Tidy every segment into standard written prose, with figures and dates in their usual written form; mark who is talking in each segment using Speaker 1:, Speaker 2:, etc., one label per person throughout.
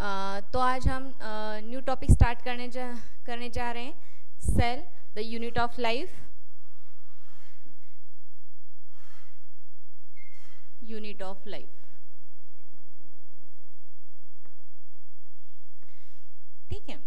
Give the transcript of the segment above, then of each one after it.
Speaker 1: तो आज हम न्यू टॉपिक स्टार्ट करने जा रहे हैं, cell the unit of life. Unit of life, ठीक है।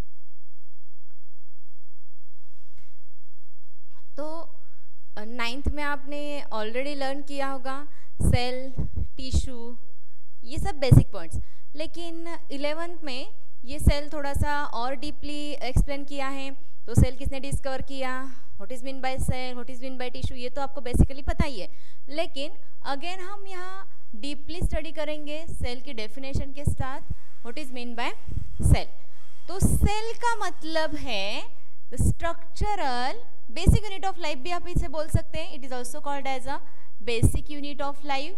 Speaker 1: तो नाइन्थ में आपने ऑलरेडी लर्न किया होगा सेल, टिश्यू, ये सब बेसिक पॉइंट्स, लेकिन 11th में ये सेल थोड़ा सा और डीपली एक्सप्लेन किया है। तो सेल किसने डिस्कवर किया, what is mean by cell, what is mean by tissue, ये तो आपको बेसिकली पता ही है। लेकिन अगेन हम यहाँ डीपली स्टडी करेंगे सेल की डेफिनेशन के साथ, what is mean by cell. तो सेल का मतलब है the structural basic unit of life भी आप इसे बोल सकते हैं। It is also called as a basic unit of life,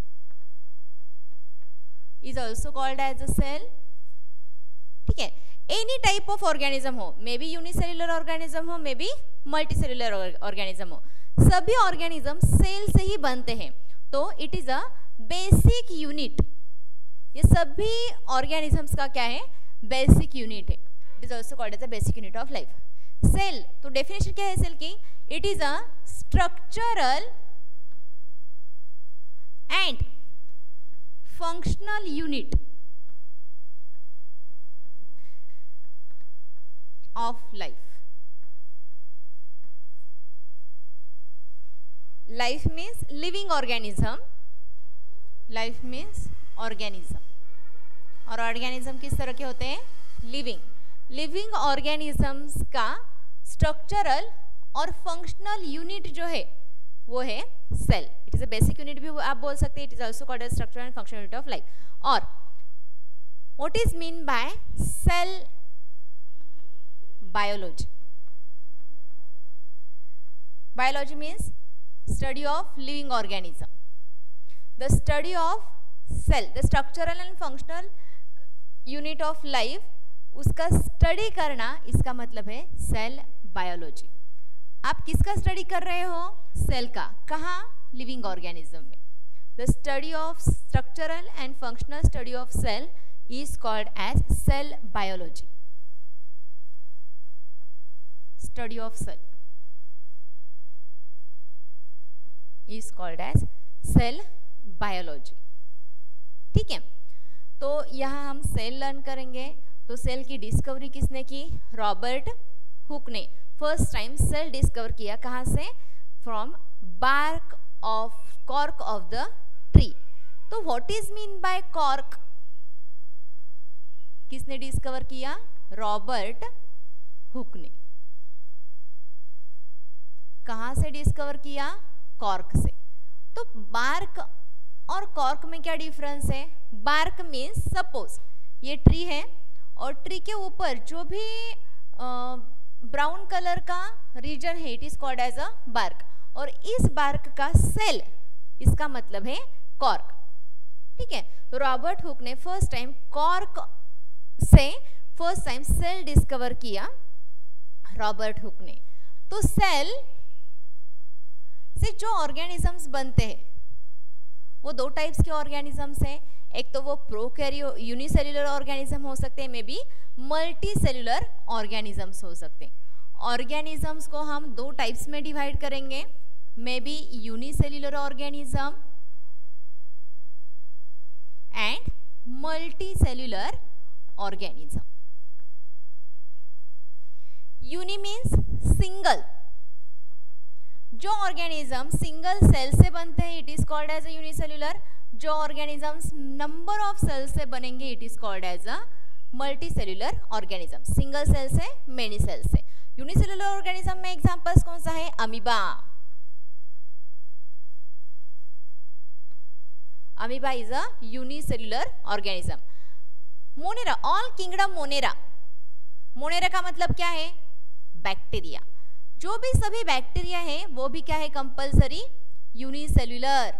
Speaker 1: is also called as a cell, ठीक है। एनी टाइप ऑफ ऑर्गेनिज्म हो, मे बी यूनिसेल्युलर ऑर्गेनिज्म हो, मे बी मल्टीसेल्युलर ऑर्गेनिज्म हो, सभी ऑर्गेनिज्म सेल से ही बनते हैं। तो it is a basic unit, ये सभी ऑर्गेनिजम्स का क्या है, बेसिक यूनिट है। It is also called as a basic unit of life. Cell, तो डेफिनेशन क्या है सेल की, it is a structural and functional unit of life. Life means living organism. Life means organism. और organism किस तरह के होते हैं, living organisms का structural और functional unit जो है वो है cell. It is a basic unit भी आप बोल सकते हैं। It is also called as structural and functional unit of life. और what is mean by cell biology. Biology means study of living organism. The study of cell, the structural and functional unit of life, उसका study करना, इसका मतलब है cell biology. आप किसका study कर रहे हो, सेल का। कहाँ, लिविंग ऑर्गेनिज्म में। The study of structural and functional study of cell is called as cell biology. Study of cell is called as cell biology, ठीक है। तो यहाँ हम सेल लर्न करेंगे। तो सेल की डिस्कवरी किसने की, रॉबर्ट हुक ने फर्स्ट टाइम सेल डिस्कवर किया। कहाँ से, from bark of cork of the tree. तो what is mean by cork, किसने डिस्कवर किया, रॉबर्ट हुक ने। कहाँ से डिस्कवर किया, कॉर्क से। तो बार्क और कॉर्क में क्या डिफरेंस है, बार्क मीन्स सपोज ये ट्री है और ट्री के ऊपर जो भी ब्राउन कलर का रीजन है, it is called as a bark. और इस बार्क का सेल, इसका मतलब है कॉर्क, ठीक है। तो रॉबर्ट हुक ने फर्स्ट टाइम कॉर्क से फर्स्ट टाइम सेल डिस्कवर किया, रॉबर्ट हुक ने। तो सेल से जो ऑर्गेनिजम्स बनते हैं वो दो टाइप्स के ऑर्गेनिजम्स हैं। एक तो वो प्रोकैरियो यूनिसेल्युलर ऑर्गेनिज्म हो सकते हैं, may be multi cellular organisms हो सकते हैं। ऑर्गेनिजम्स को हम दो टाइप्स में डिवाइड करेंगे, may be unicellular organism and multi cellular organism. Uni means single, जो ऑर्गेनिज्म सिंगल सेल से बनते हैं it is called as a unicellular. जो ऑर्गेनिजम्स नंबर ऑफ सेल से बनेंगे it is called as a multi cellular organism. Single cell से, many cell से। Unicellular organism में एग्जांपल्स कौन सा है, amoeba. Amoeba is a unicellular organism. Monera, all kingdom Monera. Monera का मतलब क्या है, बैक्टीरिया। जो भी सभी बैक्टीरिया है वो भी क्या है, कंपल्सरी यूनिसेल्युलर।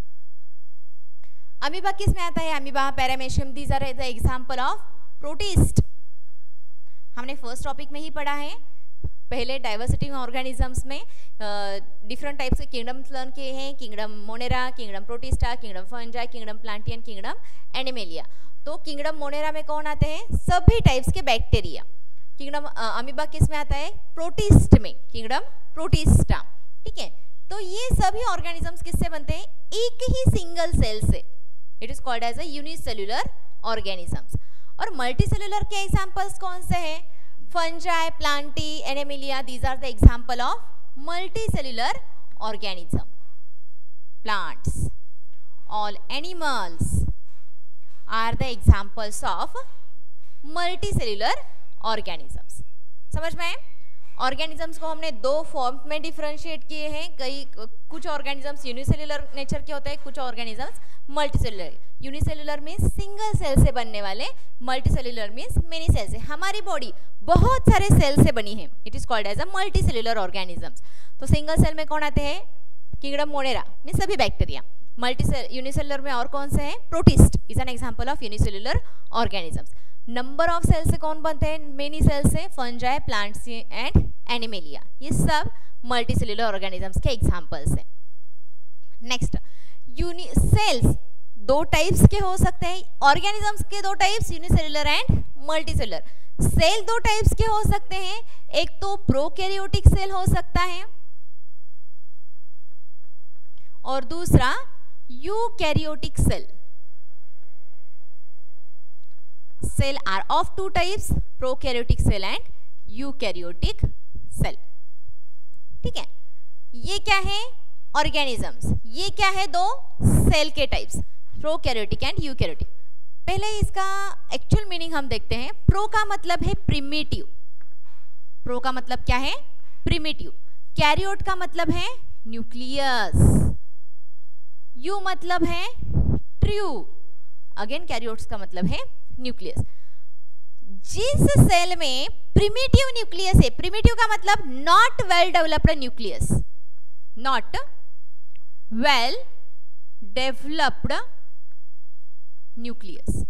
Speaker 1: अमीबा किस में आता है, amoeba, paramecium, these are the example of protist. हमने फर्स्ट टॉपिक में ही पढ़ा है। पहले डाइवर्सिटी ऑर्गेनिजम्स में डिफरेंट टाइप्स के किंगडम्स लर्न किए हैं, kingdom Monera, kingdom Protista, kingdom fungi, kingdom Plantae, kingdom Animalia. तो किंगडम मोनेरा में कौन आते हैं? सभी टाइप्स के बैक्टीरिया। किंगडम अमीबा किस में आता है? प्रोटिस्ट में, किंगडम प्रोटिस्टा। ठीक है, तो ये सभी ऑर्गेनिजम्स किससे बनते हैं? एक ही सिंगल सेल से। It is called as a unicellular organisms. और मल्टीसेल्युलर के एग्जांपल्स कौन से हैं? Fungi, Plantae, Animalia, these are the example of multicellular organism. Plants, all animals are the examples of multicellular organisms. समझ में आए? ऑर्गेनिजम्स को हमने दो फॉर्म में डिफरेंशिएट किए हैं। कुछ ऑर्गेनिजम्स यूनिसेल्युलर नेचर के होते हैं, कुछ organisms multicellular. Unicellular means single cell से बनने वाले, मल्टीसेल्युलर मीन्स मेनी सेल से। हमारी बॉडी बहुत सारे सेल से बनी है, it is called as a multicellular organisms. तो सिंगल सेल में कौन आते हैं? किंगडम मोनेरा मीन्स सभी बैक्टीरिया। यूनिसेल्युलर में और कौन से हैं? Protist is an example of unicellular organisms. Number of cell से कौन बनते हैं? मेनी सेल से फंजाई, प्लांट्स एंड एनिमेलिया। ये सब मल्टीसेल्युलर ऑर्गेनिजम्स के एग्जांपल्स हैं। नेक्स्ट, सेल्स दो टाइप्स के हो सकते हैं। ऑर्गेनिजम्स के दो types, unicellular and multicellular. Cell दो टाइप्स के हो सकते हैं, एक तो प्रोकैरियोटिक सेल हो सकता है और दूसरा eukaryotic cell. Cell are of two types, prokaryotic cell and eukaryotic cell। ठीक है, ये क्या है? ऑर्गेनिजम्स। ये क्या है? दो सेल के टाइप्स, प्रोकैरियोटिक एंड यूकैरियोटिक। पहले इसका एक्चुअल मीनिंग हम देखते हैं। प्रो का मतलब है प्रिमिटिव। प्रो का मतलब क्या है? प्रिमिटिव। कैरियोट का मतलब है न्यूक्लियस। यू मतलब है ट्रू। अगेन कैरियोट्स का मतलब है न्यूक्लियस। जिस सेल में प्रिमिटिव न्यूक्लियस है, प्रिमिटिव का मतलब not well developed nucleus, not well developed nucleus,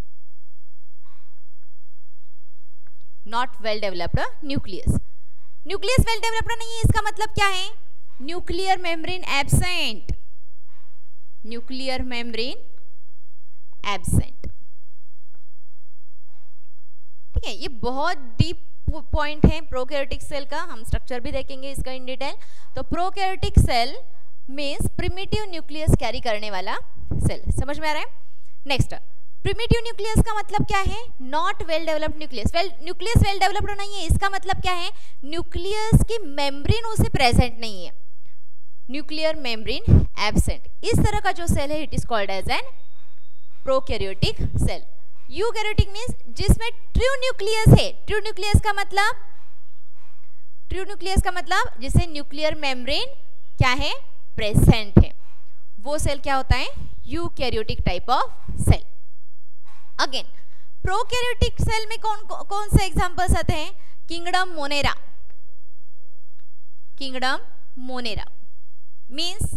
Speaker 1: not well developed nucleus. Nucleus well developed नहीं है, इसका मतलब क्या है? Nuclear membrane absent, nuclear membrane absent. ठीक है, ये बहुत डीप पॉइंट है प्रोकैरियोटिक सेल का। हम स्ट्रक्चर भी देखेंगे इसका इन डिटेल। तो prokaryotic cell means primitive nucleus carry करने वाला सेल। समझ में आ रहा है? नेक्स्ट, प्रिमिटिव न्यूक्लियस का मतलब क्या है? Not well developed nucleus. Nucleus well developed नहीं है, इसका मतलब क्या है? न्यूक्लियस की मेम्ब्रेन उसे प्रेजेंट नहीं है, न्यूक्लियर मेम्ब्रेन एब्सेंट। इस तरह का जो सेल है it is called as an prokaryotic cell. Eukaryotic means जिसमें ट्रू न्यूक्लियस है। ट्रू न्यूक्लियस का मतलब जिसे न्यूक्लियर मेम्ब्रेन क्या है? प्रेजेंट है। वो सेल क्या होता है? Eukaryotic type of cell. Again prokaryotic cell में कौन से एग्जांपल्स आते हैं? Kingdom Monera. Kingdom Monera means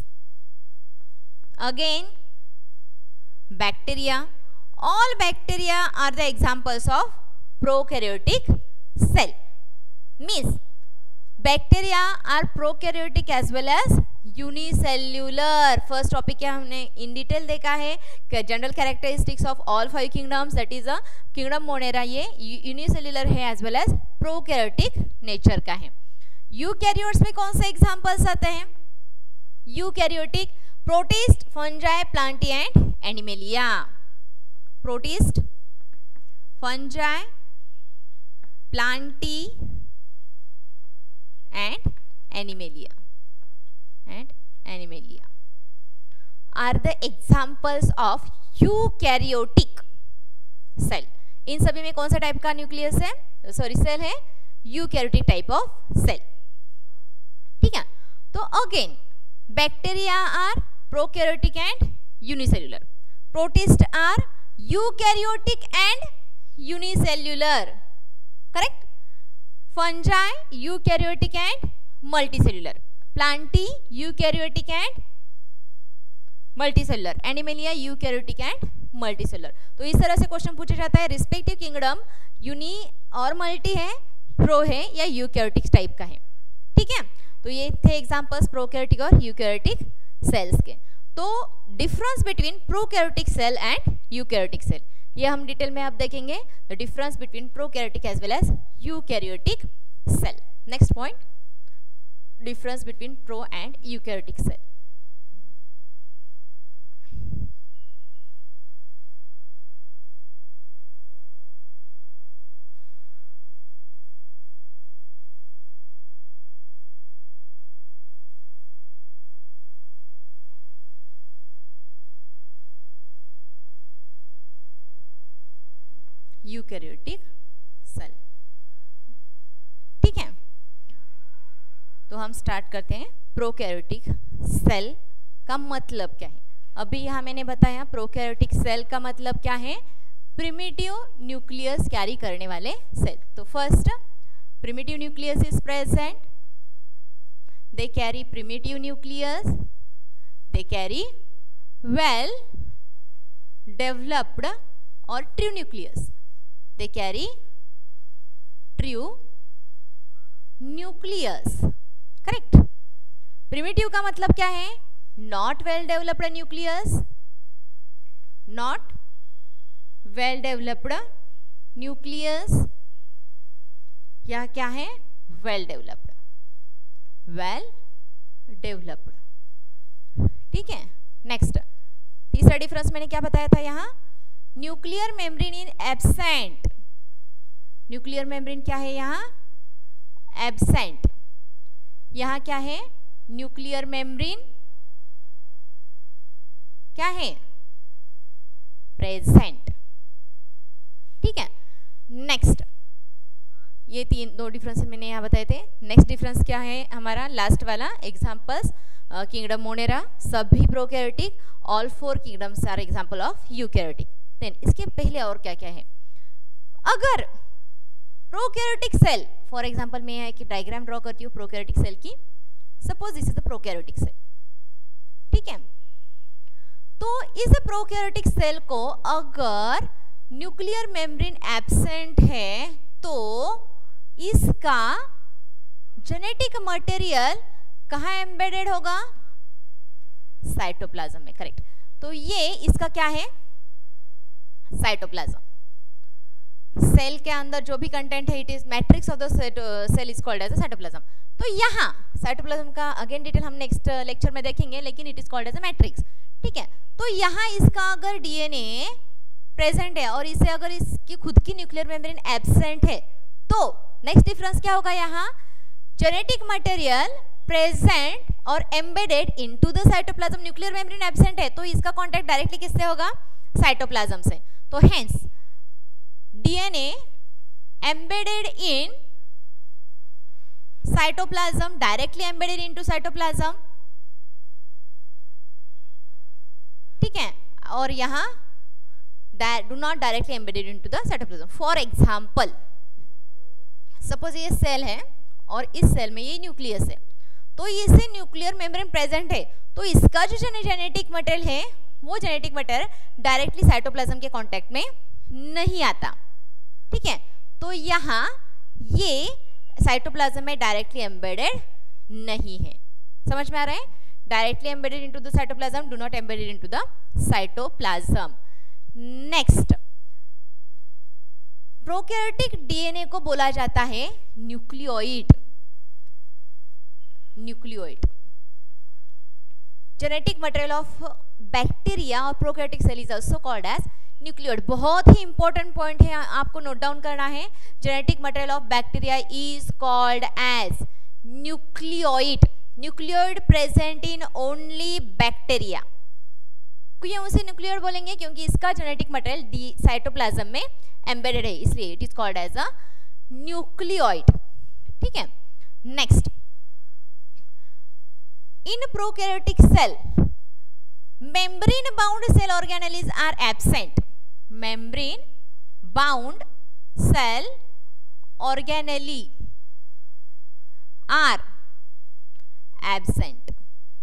Speaker 1: again bacteria. All bacteria are the examples of prokaryotic cell. Means bacteria are prokaryotic as well as unicellular. First topic क्या हमने in detail देखा है, general characteristics of all five kingdoms, that is a kingdom monera। ये unicellular है as well as prokaryotic nature का है। Eukaryotes में कौन से examples आते हैं? Eukaryotic, protist, fungi, Plantae and Animalia. Protist, fungi, Plantae and Animalia are the examples of eukaryotic cell. इन सभी में कौन सा टाइप का न्यूक्लियस है? सॉरी सेल है? Eukaryotic type of cell. ठीक है, तो again bacteria are prokaryotic and unicellular, protist are eukaryotic and unicellular, correct? Fungi eukaryotic and multicellular, Plantae eukaryotic and multicellular, Animalia eukaryotic and multicellular. तो इस तरह से question पूछा जाता है रिस्पेक्टिव किंगडम यूनी और मल्टी है, प्रो है या यूकैरियोटिक टाइप का है। ठीक है, तो ये थे एग्जांपल्स प्रोकैरियोटिक और यूकैरियोटिक सेल्स के। तो difference between prokaryotic cell and eukaryotic cell, ये हम डिटेल में आप देखेंगे the difference between prokaryotic as well as eukaryotic cell. Next point, difference between pro and eukaryotic cell. Eukaryotic cell. ठीक है, तो हम स्टार्ट करते हैं. प्रोकैरियोटिक सेल का मतलब क्या है? अभी यहाँ मैंने बताया प्रोकैरियोटिक सेल का मतलब क्या है, प्रिमिटिव न्यूक्लियस कैरी करने वाले सेल. तो first, primitive nucleus is present, they carry primitive nucleus, they carry well developed और true nucleus. They carry true nucleus. Correct. Primitive का मतलब क्या है? Not well developed nucleus. Not well developed nucleus. या क्या है? Well developed. Well developed. ठीक है. Next. तीसरा डिफरेंस मैंने क्या बताया था यहाँ? Nuclear membrane in absent. Nuclear membrane क्या है यहाँ? एब्सेंट. यहाँ क्या है? न्यूक्लियर मेम्ब्रेन क्या है? प्रेजेंट. ठीक है. नेक्स्ट, ये दो डिफरेंस मैंने यहाँ बताए थे. नेक्स्ट डिफरेंस क्या है हमारा? लास्ट वाला एग्जांपल्स, किंगडम मोनेरा, सभी prokaryotic, all 4 kingdoms are example of eukaryotic. Then इसके पहले और क्या क्या है? अगर प्रोकैरियोटिक सेल, फॉर एग्जांपल मैं यहाँ एक डायग्राम ड्रॉ करती हूँ प्रोकैरियोटिक सेल की. Suppose this is the prokaryotic cell. ठीक है, तो इस प्रोकैरियोटिक सेल को अगर न्यूक्लियर मेम्ब्रेन एब्सेंट है तो इसका जेनेटिक मटेरियल कहाँ एम्बेडेड होगा? साइटोप्लाज्म में. करेक्ट. तो ये इसका क्या है? साइटोप्लाज्म. सेल के अंदर जो भी कंटेंट है, it is matrix of the cell is called as a cytoplasm. तो यहाँ साइटोप्लाज्म का अगेन डिटेल हम नेक्स्ट लेक्चर में देखेंगे, लेकिन it is called as a matrix. ठीक है, तो यहाँ इसका अगर डीएनए प्रेजेंट है और इसे अगर इसकी खुद की न्यूक्लियर मेम्ब्रेन एब्सेंट है तो नेक्स्ट डिफरेंस क्या होगा? यहाँ जेनेटिक मटेरियल प्रेजेंट और embedded into the cytoplasm. Nuclear membrane absent है तो इसका कॉन्टैक्ट डायरेक्टली किससे होगा? साइटोप्लाज्म से. तो hence DNA embedded in cytoplasm, directly embedded into cytoplasm. ठीक है, और यहाँ do not directly embedded into the cytoplasm. For example, suppose ये सेल है और इस सेल में ये न्यूक्लियस है, तो इसे न्यूक्लियर मेम्ब्रेन प्रेजेंट है तो इसका जो जेनेटिक मटेरियल है वो जेनेटिक मटेरियल डायरेक्टली साइटोप्लाज्म के कांटेक्ट में नहीं आता. ठीक है, तो यहाँ ये साइटोप्लाज्म में डायरेक्टली एम्बेडेड नहीं है. समझ में आ रहा है? Directly embedded into the cytoplasm, do not embedded into the cytoplasm. Next, prokaryotic DNA को बोला जाता है nucleoid. Nucleoid genetic material of bacteria और prokaryotic cell is also called as nucleoid. बहुत ही इंपॉर्टेंट पॉइंट है, आपको नोट डाउन करना है. Genetic material of bacteria is called as nucleoid. Nucleoid present in only bacteria. क्यों उसे न्यूक्लियोइड बोलेंगे? क्योंकि इसका जेनेटिक मटेरियल साइटोप्लाज्म में एम्बेडेड है, इसलिए it is called as a nucleoid. ठीक है. Next, in prokaryotic cell membrane bound cell organelles are absent. Membrane bound cell organelle are absent.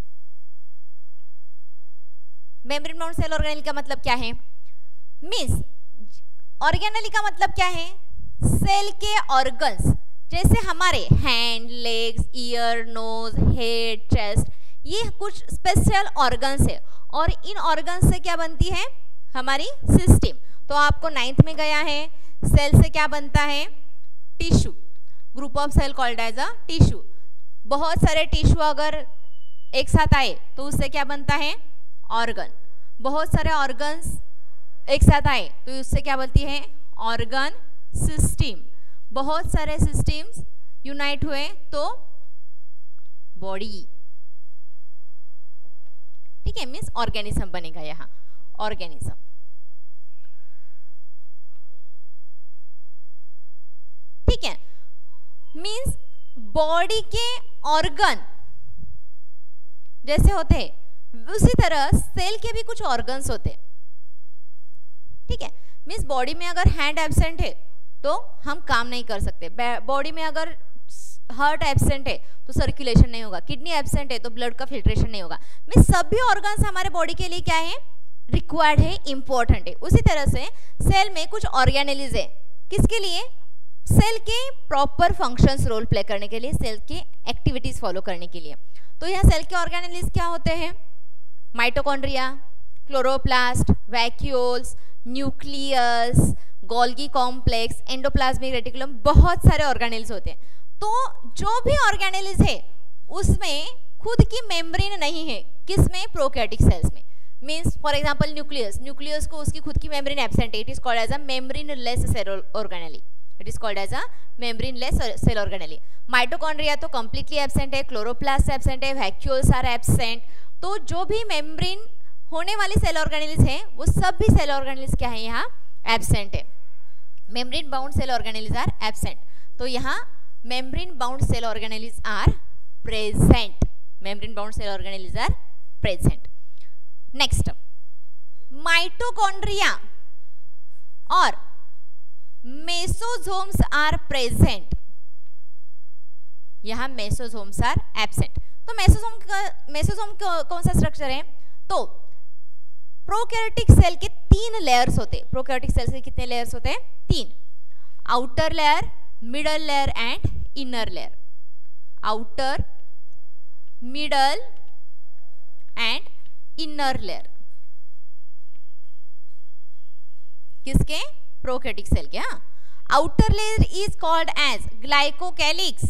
Speaker 1: membrane bound cell organelle का मतलब क्या है? मीन्स ऑर्गेनेली का मतलब क्या है? सेल के ऑर्गन्स, जैसे हमारे hand, legs, ear, nose, head, chest, ये कुछ स्पेशल ऑर्गन्स है और इन ऑर्गन्स से क्या बनती है? हमारी सिस्टम. तो आपको 9th में गया है, सेल से क्या बनता है, tissue, group of cell called as a tissue. बहुत सारे टिश्यू अगर एक साथ आए तो उससे क्या बनता है, ऑर्गन। बहुत सारे ऑर्गन्स एक साथ आए तो उससे क्या बनती है, ऑर्गन सिस्टम। बहुत सारे सिस्टम्स यूनाइट हुए तो बॉडी, ठीक है, मीन्स ऑर्गेनिज्म बनेगा यहाँ, ऑर्गेनिज्म। ठीक है, मीन्स बॉडी के ऑर्गन जैसे होते हैं उसी तरह सेल के भी कुछ ऑर्गन्स होते हैं। ठीक है, मीन्स बॉडी में अगर हैंड एब्सेंट है तो हम काम नहीं कर सकते, बॉडी में अगर हार्ट एब्सेंट है तो सर्कुलेशन नहीं होगा, किडनी एब्सेंट है तो ब्लड का फिल्ट्रेशन नहीं होगा। मीन्स सभी ऑर्गन्स हमारे बॉडी के लिए क्या है, रिक्वायर्ड है, इंपॉर्टेंट है। उसी तरह से सेल में कुछ ऑर्गेनेलिज है, किसके लिए, सेल के प्रॉपर फंक्शंस रोल प्ले करने के लिए, सेल के एक्टिविटीज फॉलो करने के लिए। तो यहाँ सेल के ऑर्गेनेलिज क्या होते हैं, mitochondria, chloroplast, vacuoles, nucleus, Golgi complex, endoplasmic reticulum, बहुत सारे ऑर्गेनेल्स होते हैं। तो जो भी ऑर्गेनेल्स है उसमें खुद की मेम्ब्रेन नहीं है, किसमें, प्रोकैरियोटिक सेल्स में। Means for example nucleus, nucleus को उसकी खुद की मेम्ब्रेन एब्सेंट है, it is called as a membraneless cell organelle, it is called as a membraneless cell organelle. Mitochondria तो कंप्लीटली एब्सेंट है, क्लोरोप्लास्ट एब्सेंट है, वैक्यूल्स आर एब्सेंट। तो जो भी मेम्ब्रेन होने वाली सेल ऑर्गेनेल्स हैं वो सब भी सेल ऑर्गेनेल्स क्या है, यहाँ एब्सेंट है। Membrane bound cell organelles are absent, तो यहाँ membrane bound cell organelles are present, membrane bound cell organelles are present. Next, mitochondria और mesosomes are present, यहाँ mesosomes are absent। तो मेसोसोम कौन सा स्ट्रक्चर है, तो प्रोकैरियोटिक सेल के 3 लेयर्स होते हैं। प्रोकैरियोटिक सेल के कितने लेयर्स होते हैं, 3, outer layer, middle layer and inner layer. Outer, middle and inner layer किसके, प्रोकैरियोटिक सेल के। हाँ, outer layer is called as glycocalyx,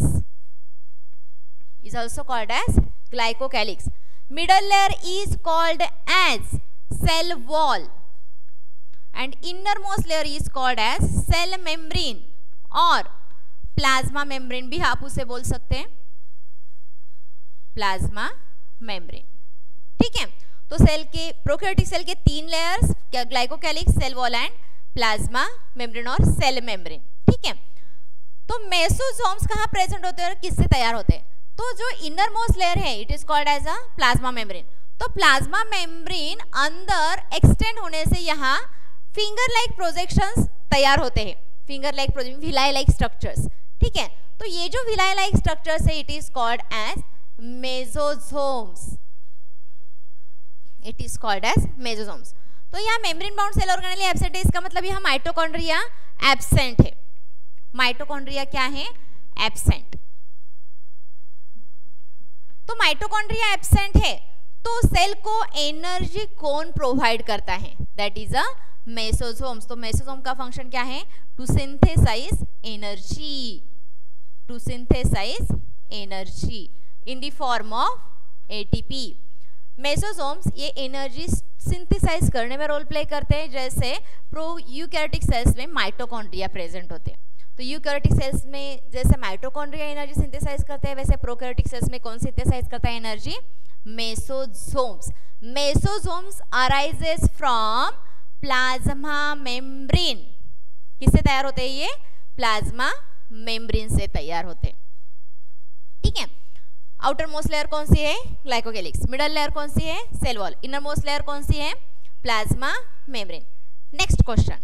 Speaker 1: is also called as glycocalyx. Middle layer is called as cell wall and innermost layer is called as cell membrane और plasma membrane भी आप उसे बोल सकते हैं, प्लाज्मा मेम्ब्रेन। ठीक है, तो सेल के प्रोकैरियोटिक सेल के 3 layers, glycocalyx, cell wall and plasma membrane और सेल मेम्ब्रेन। ठीक है, तो मेसोसोम्स कहाँ प्रेजेंट होते हैं और किससे तैयार होते हैं, तो जो इनर मोस्ट लेयर है it is called as a plasma membrane. तो प्लाज्मा मेम्ब्रेन अंदर एक्सटेंड होने से यहाँ फिंगर लाइक प्रोजेक्शंस तैयार होते हैं, finger like projection, villi like structures. ठीक है, तो ये जो विलाई लाइक स्ट्रक्चर्स है it is called as mesosomes, it is called as mesosomes. तो यहाँ membrane bound cell organelle absent है, इसका मतलब यहाँ माइटोकॉन्ड्रिया एब्सेंट है। माइटोकॉन्ड्रिया क्या है, एब्सेंट। तो माइटोकॉन्ड्रिया एब्सेंट है तो सेल को एनर्जी कौन प्रोवाइड करता है, दैट इज अ मेसोसोम्स। तो मेसोसोम का फंक्शन क्या है, to synthesize energy, to synthesize energy in the form of ATP. Mesosomes ये एनर्जी सिंथेसाइज करने में रोल प्ले करते हैं, जैसे प्रो यूकैरियोटिक सेल्स में माइटोकॉन्ड्रिया प्रेजेंट होते हैं। तो यूकैरियोटिक सेल्स में जैसे माइटोकॉन्ड्रिया एनर्जी सिंथेसाइज करते हैं, वैसे प्रोकैरियोटिक सेल्स में कौन सिंथेसाइज करता है energy, mesosomes. Mesosomes arises from plasma membrane, किससे तैयार होते हैं ये, प्लाज्मा मेम्ब्रेन से तैयार होते हैं। ठीक है, आउटर मोस्ट लेयर कौन सी है, ग्लाइकोकैलिक्स। मिडल लेयर कौन सी है, cell wall. Inner most layer कौन सी है, plasma membrane. Next question,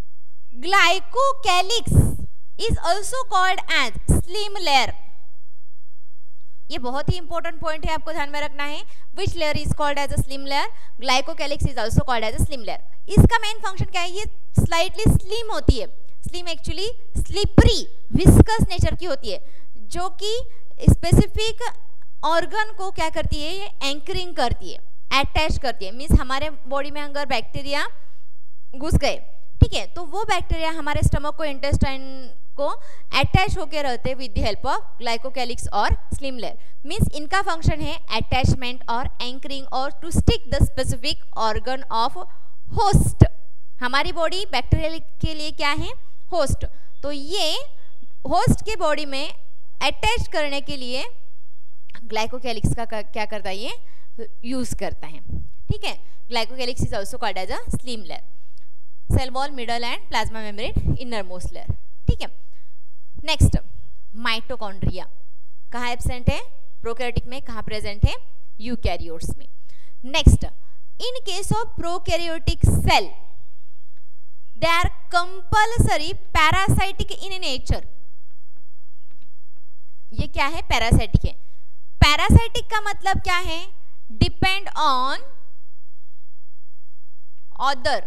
Speaker 1: glycocalyx is also called as slime layer. ये बहुत ही इंपॉर्टेंट पॉइंट है, आपको ध्यान में रखना है। Which layer is called as a slime layer, glycocalyx is also called as a slime layer. इसका मेन फंक्शन क्या है, ये स्लाइटली स्लिम होती है। Slime actually slippery viscous nature की होती है, जो कि स्पेसिफिक ऑर्गन को क्या करती है, ये एंकरिंग करती है, अटैच करती है। मीन्स हमारे बॉडी में अगर बैक्टीरिया घुस गए, ठीक है, तो वो बैक्टीरिया हमारे स्टमक को, इंटेस्टाइन को अटैच होकर रहते हैं with the help of glycocalyx और स्लिम लेयर। मींस इनका फंक्शन है अटैचमेंट और एंकरिंग और to stick the specific organ of host. हमारी बॉडी बैक्टीरिया के लिए क्या है? होस्ट। तो ये होस्ट के बॉडी में अटैच करने के लिए ग्लाइकोकैलिक्स का क्या करता है? ये यूज करता है। ठीक है, glycocalyx is also called as a slime layer, cell wall, middle and plasma membrane, inner most layer. ठीक है, नेक्स्ट माइटोकॉन्ड्रिया कहाँ एब्सेंट है? प्रोकैरियोटिक में। कहाँ प्रेजेंट है? यूकैरियोट्स में। Next, in case of prokaryotic cell they are compulsory parasitic in nature. ये क्या है? पैरासाइटिक है। पैरासाइटिक का मतलब क्या है? Depend on other.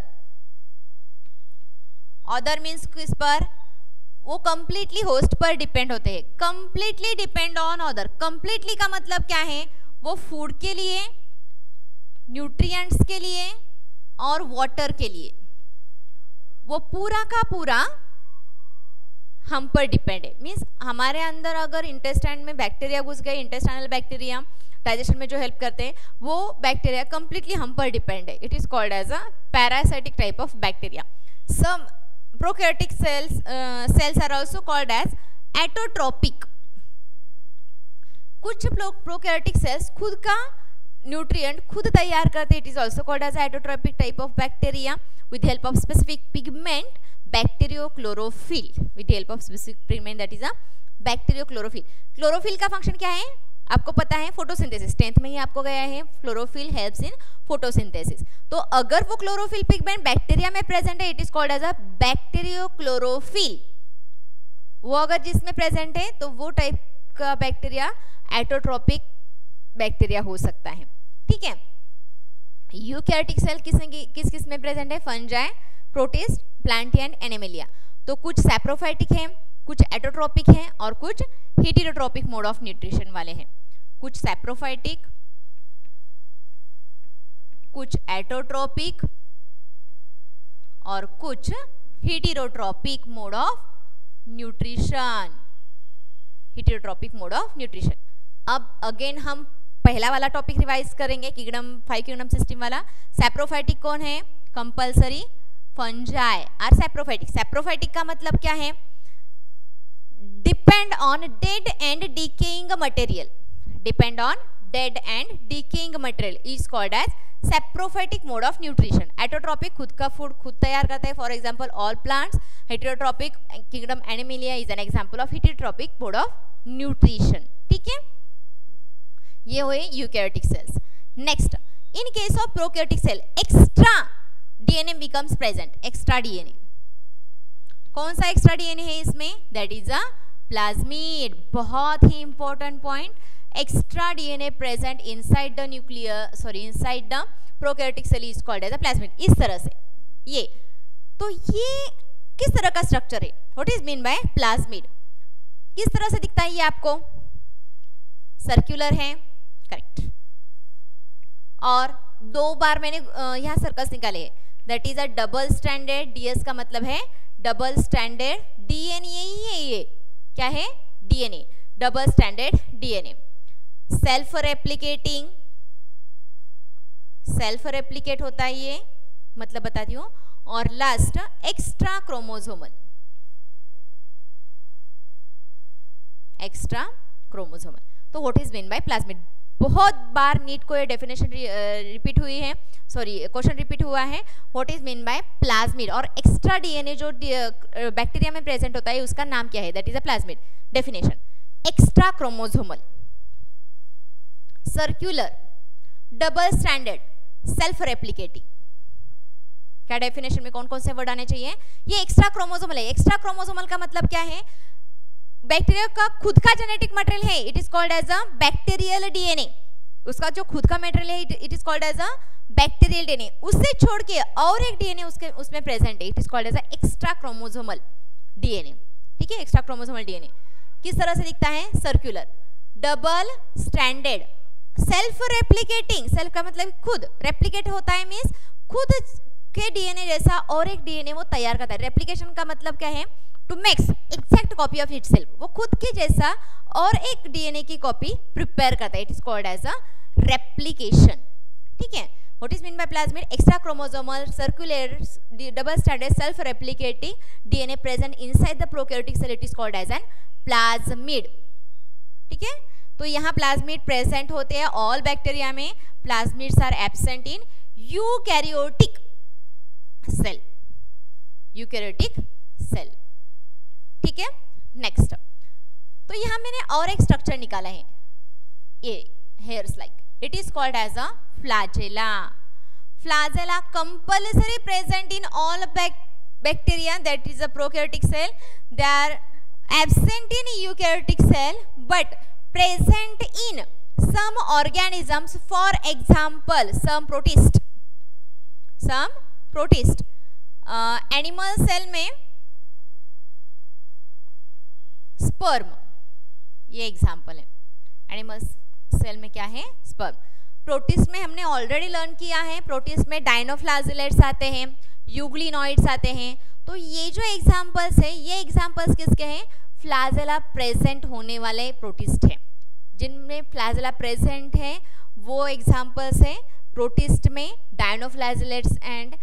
Speaker 1: Other means किस पर? वो कंप्लीटली होस्ट पर डिपेंड होते हैं। Completely depend on other. Completely का मतलब क्या है? वो फूड के लिए, न्यूट्रिएंट्स के लिए और वाटर के लिए वो पूरा का पूरा हम पर डिपेंड है। मीन्स हमारे अंदर अगर इंटेस्टाइन में बैक्टीरिया घुस गए, इंटेस्टाइनल बैक्टीरिया डाइजेशन में जो हेल्प करते हैं, वो बैक्टीरिया कंप्लीटली हम पर डिपेंड है। It is called as a parasitic type of bacteria. Some prokaryotic cells are also called as autotrophic। कुछ प्रोकैरियोटिक सेल्स खुद का न्यूट्रिएंट खुद तैयार करते हैं। It is also called as autotrophic type of bacteria with help of specific pigment bacteriochlorophyll. With help of specific pigment that is a bacteriochlorophyll. Chlorophyll का function क्या है? आपको पता है, फोटोसिंथेसिस। 10th में ही आपको गया है, क्लोरोफिल हेल्प्स इन फोटोसिंथेसिस। तो अगर वो क्लोरोफिल पिगमेंट बैक्टीरिया में प्रेजेंट है, it is called as a bacteriochlorophyll. वो अगर जिसमें प्रेजेंट है तो वो टाइप का बैक्टीरिया एटोट्रोपिक बैक्टीरिया हो सकता है। ठीक है, यूकैरियोटिक सेल किस किस में प्रेजेंट है? Fungi, protist, Plantae and Animalia. तो कुछ सैप्रोफाइटिक है, कुछ एटोट्रोपिक हैं और कुछ हेटेरोट्रोपिक मोड ऑफ न्यूट्रिशन वाले हैं। कुछ सैप्रोफाइटिक, कुछ एटोट्रोपिक और कुछ heterotrophic mode of nutrition. Heterotrophic mode of nutrition. अब अगेन हम पहला वाला टॉपिक रिवाइज करेंगे, किंगडम 5 किंगडम सिस्टम वाला। सैप्रोफाइटिक कौन है? Compulsory fungi are saprophytic. Saprophytic का मतलब क्या है? Depend on dead and decaying material. Depend on dead and decaying material is called as saprophytic mode of nutrition. Autotrophic खुद का फूड खुद तैयार करता है, for example all plants. Heterotrophic kingdom animalia is an example of heterotrophic mode of nutrition. ठीक है, ये हुए eukaryotic cells. Next, in case of prokaryotic cell extra DNA becomes present. Extra DNA कौन सा एक्स्ट्रा डीएनए है इसमें? That is a plasmid. बहुत ही important point. Extra DNA present inside the nuclear inside the prokaryotic cell is called as a plasmid. इस तरह से ये किस तरह का स्ट्रक्चर है? What is mean by plasmid? किस तरह से दिखता है ये आपको? सर्कुलर है, करेक्ट। और 2 बार मैंने यहाँ सर्कल्स निकाले हैं। That is a double standard. DS का मतलब है डबल स्टैंडर्ड डीएनए ही है। ये क्या है? DNA, double standard DNA. Self replicating, self replicate होता है ये, मतलब बताती हूँ। और last extra chromosomal, extra chromosomal. तो what is mean by plasmid? बहुत बार नीट को ये डेफिनेशन रिपीट हुई है, क्वेश्चन रिपीट हुआ है। What is mean by plasmid? और एक्स्ट्रा डीएनए जो बैक्टीरिया में प्रेजेंट होता है उसका नाम क्या है? That is a plasmid. Definition, extra chromosomal, circular, double standard, self replicating. क्या डेफिनेशन में कौन कौन से वर्ड आने चाहिए? ये एक्स्ट्रा क्रोमोसोमल है। एक्स्ट्रा क्रोमोसोमल का मतलब क्या है? बैक्टीरिया का खुद का जेनेटिक मटेरियल है। It is called as a bacterial DNA. उसका जो खुद का मटेरियल है it is called as a bacterial DNA. उससे छोड़ के और एक डीएनए उसमें प्रेजेंट है। It is called as a extra chromosomal DNA. ठीक है, एक्स्ट्रा क्रोमोसोमल डीएनए किस तरह से दिखता है? Circular, double standard, self replicating. Self का मतलब खुद, रेप्लिकेट होता है मीन्स खुद के डीएनए जैसा और एक डीएनए वो तैयार करता है। रेप्लिकेशन का मतलब क्या है? To makes exact copy of itself, वो खुद के जैसा और एक डीएनए की कॉपी प्रिपेयर करता है। It is called as a replication. ठीक है, what is mean by plasmid? Extra chromosomal circular double stranded self replicating DNA present inside the prokaryotic cell, it is called as an plasmid. ठीक है, तो यहाँ plasmid present होते हैं all bacteria में, plasmids are absent in eukaryotic cell, eukaryotic cell. ठीक है, next, तो यहाँ मैंने और एक स्ट्रक्चर निकाला है, ये hairs like, it is called as a flagella. Flagella compulsory present in all bacteria, that is a prokaryotic cell. They are absent in eukaryotic cell but present in some organisms, for example some protist, animal cell में sperm, ये example है। Animal cell में क्या है? Sperm. Protist में हमने already learn किया है, प्रोटिस्ट में डायनोफ्लाजेलेट्स आते हैं, यूग्लिनॉइड्स आते हैं। तो ये जो एग्जाम्पल्स है, ये एग्जाम्पल्स किसके हैं? फ्लैजेला प्रेजेंट होने वाले प्रोटिस्ट हैं। जिनमें फ्लैजेला प्रेजेंट है वो एग्जाम्पल्स हैं प्रोटिस्ट में dinoflagellates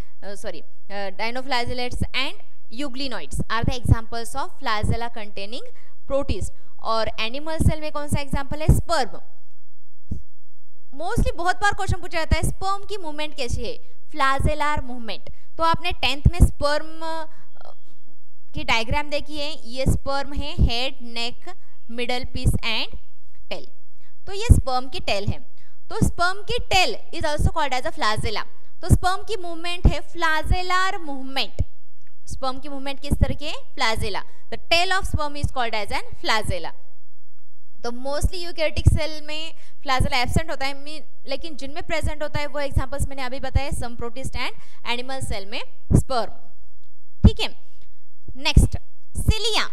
Speaker 1: and euglenoids are the examples of flagella containing protist. और एनिमल सेल में कौन सा एग्जाम्पल है? स्पर्म। मोस्टली बहुत बार क्वेश्चन पूछा जाता है स्पर्म की मूवमेंट कैसी है? Flagellar movement. तो आपने 10th में स्पर्म की डायग्राम देखी है, ये स्पर्म है, head, neck, middle piece and tail. तो ये स्पर्म की टेल है। तो स्पर्म की tail is also called as a flagella. तो स्पर्म की मूवमेंट है फ्लैजेलर मूवमेंट। स्पर्म की मूवमेंट किस तरह की है? Flagella. The tail of sperm is called as an flagella. तो मोस्टली यूकैरियोटिक सेल में फ्लैजेला एब्सेंट होता है, लेकिन जिनमें प्रेजेंट होता है वो एग्जांपल्स मैंने अभी बताए, some protist and animal cell में स्पर्म। ठीक है, next, cilia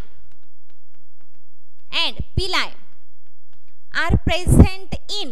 Speaker 1: and pili are present in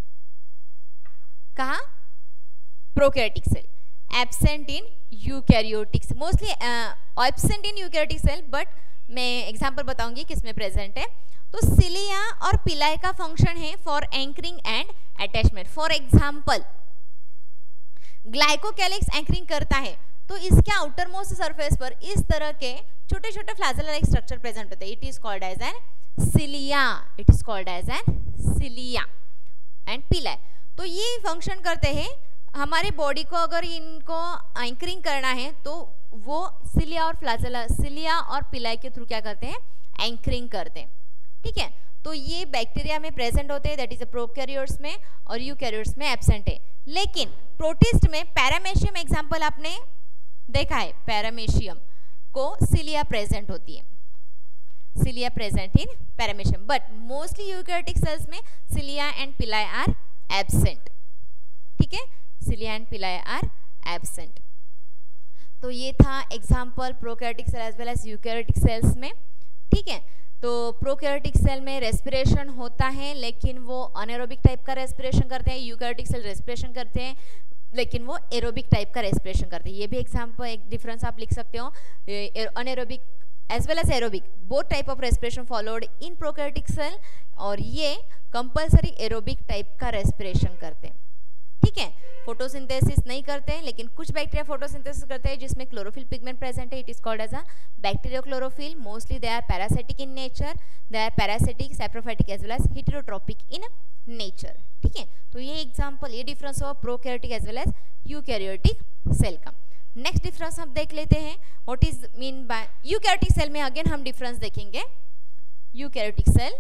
Speaker 1: कहा? Prokaryotic cell, absent in eukaryotic cell. Mostly absent in eukaryotic cell, but मैं एग्जांपल बताऊंगी किसमें प्रेजेंट है। तो सिलिया और पिलाई का फंक्शन है for anchoring and attachment. For example glycocalyx anchoring करता है, तो इसके आउटर मोस्ट सरफेस पर इस तरह के छोटे छोटे फ्लैजेला लाइक स्ट्रक्चर प्रेजेंट होते हैं। It is called as an cilia, it is called as an cilia and pili. तो ये फंक्शन करते हैं हमारे बॉडी को, अगर इनको एंकरिंग करना है तो वो सिलिया और फ्लैजेला, सिलिया और पिलाई के थ्रू क्या करते हैं? एंकरिंग करते हैं। ठीक है, तो ये बैक्टीरिया में प्रेजेंट होते हैं, दैट इज प्रोकैरियोट्स में, और यूकैरियोट्स में एब्सेंट है। लेकिन प्रोटिस्ट में पैरामेशियम एग्जांपल आपने देखा है, पैरामेशियम को सिलिया प्रेजेंट होती है, cilia present in paramecium, but mostly eukaryotic cells में cilia and pili are absent. ठीक है, cilia and pili are absent. तो ये था example prokaryotic cell as well as eukaryotic cells में। ठीक है, तो प्रोकैरियोटिक सेल में रेस्पिरेशन होता है, लेकिन वो अनएरोबिक टाइप का रेस्पिरेशन करते हैं। यूकैरियोटिक सेल रेस्पिरेशन करते हैं, लेकिन वो एरोबिक टाइप का रेस्पिरेशन करते हैं। ये भी एग्जांपल, एक डिफरेंस आप लिख सकते हो, anaerobic as well as aerobic, both type of respiration followed in prokaryotic cell, और ये कंपल्सरी एरोबिक टाइप का रेस्पिरेशन करते हैं। ठीक है, फोटोसिंथेसिस नहीं करते हैं, लेकिन कुछ बैक्टीरिया फोटोसिंथेसिस करते हैं जिसमें क्लोरोफिल पिगमेंट प्रेजेंट है। It is called as a bacteriochlorophyll. Mostly they are parasitic in nature, they are parasitic, saprophytic as well as heterotrophic in nature. ठीक है, तो ये एग्जांपल, ये डिफरेंस हुआ prokaryotic as well as eukaryotic cell का। Next difference हम देख लेते हैं, what is mean by eukaryotic cell में। अगेन हम डिफरेंस देखेंगे यूकैरियोटिक सेल।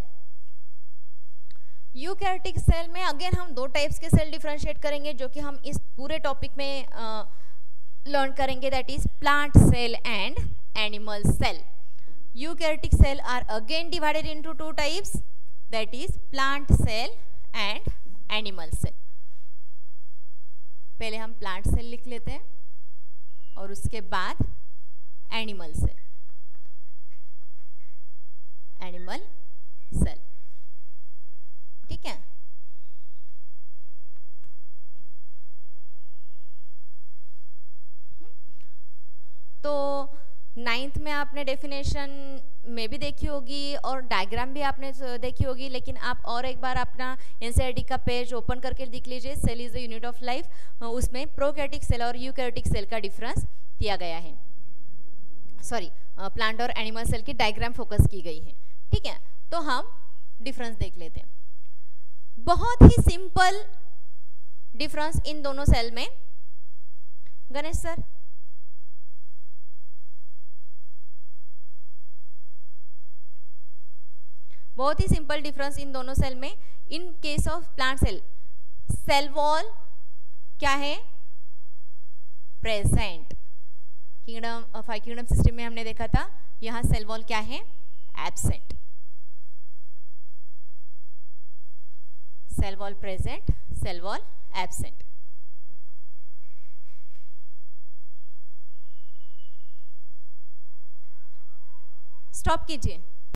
Speaker 1: यूकैरियोटिक सेल में अगेन हम दो टाइप्स के सेल डिफरेंशिएट करेंगे, जो कि हम इस पूरे टॉपिक में लर्न करेंगे, that is plant cell and animal cell. Eukaryotic cell are again divided into two types, that is plant cell and animal cell. पहले हम प्लांट सेल लिख लेते हैं और उसके बाद एनिमल सेल, एनिमल सेल। ठीक है, आपने डेफिनेशन में भी देखी होगी और डायग्राम भी आपने देखी होगी, लेकिन आप और एक बार अपना एनसीईआरटी का पेज ओपन करके देख लीजिए। Cell is the unit of life, उसमें प्रोकैरियोटिक सेल और यूकैरियोटिक सेल का डिफरेंस दिया गया है। सॉरी, प्लांट और एनिमल सेल की डायग्राम फोकस की गई है। ठीक है, तो हम डिफरेंस देख लेते हैं। बहुत ही सिंपल डिफरेंस इन दोनों सेल में। गणेश सर, बहुत ही सिंपल डिफरेंस इन दोनों सेल में। In case of plant cell, cell wall क्या है? प्रेजेंट। किंगडम 5 किंगडम सिस्टम में हमने देखा था, यहां सेल वॉल क्या है? Absent. Cell wall present, cell wall absent. Stop कीजिए।